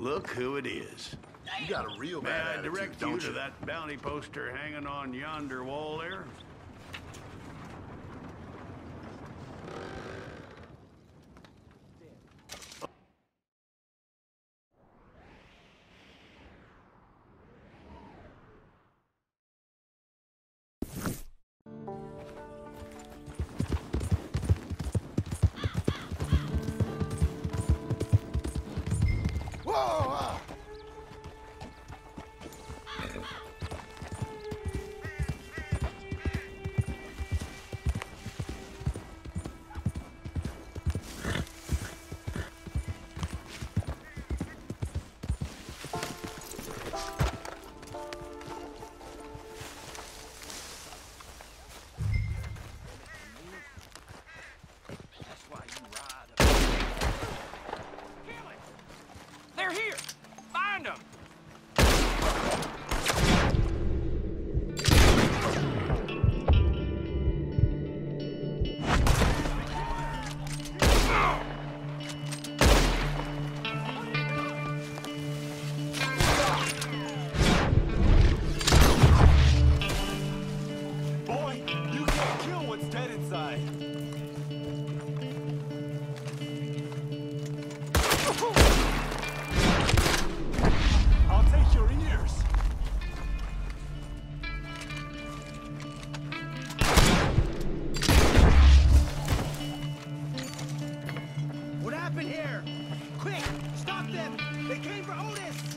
Look who it is. You got a real May bad I attitude, direct you don't to you? that bounty poster hanging on yonder wall there? Whoa! They're here! Find them! Boy, you can't kill what's dead inside. I'll take your ears. What happened here? Quick! Stop them! They came for Otis!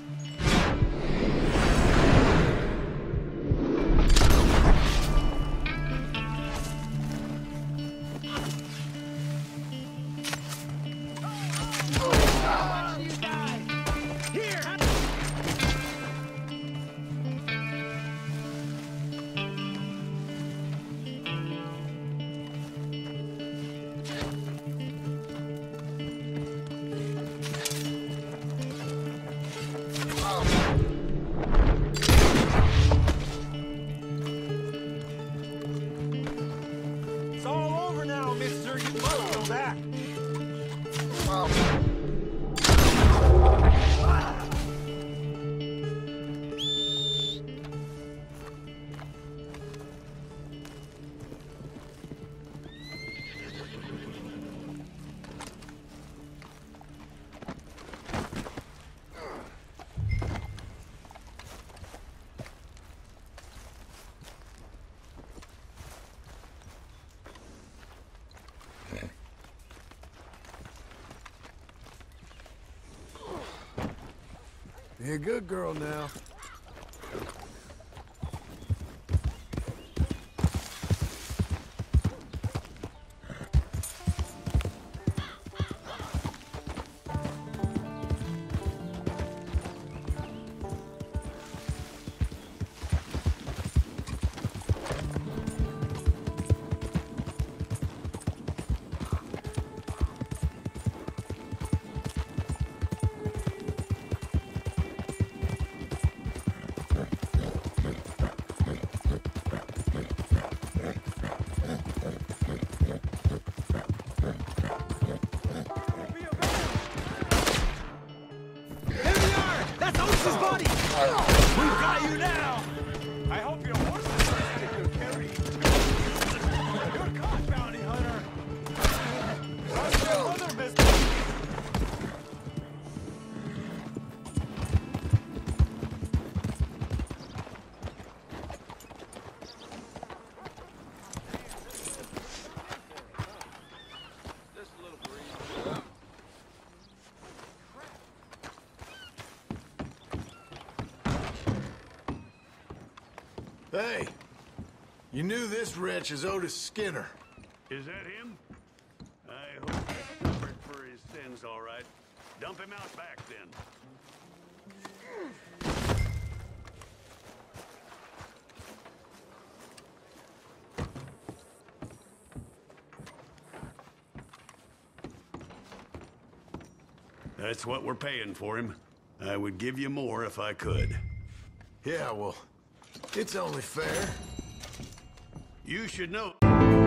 How much do you guys? Here! It's all over now, mister. You must know that. You're a good girl now. There we are! That's Otis's body! We've got you now! I hope your horse is stick your carry. Good caught, bounty hunter! What's your other business? Hey, you knew this wretch is Otis Skinner. Is that him? I hope he's covered for his sins, all right. Dump him out back, then. That's what we're paying for him. I would give you more if I could. Yeah, well, it's only fair. You should know.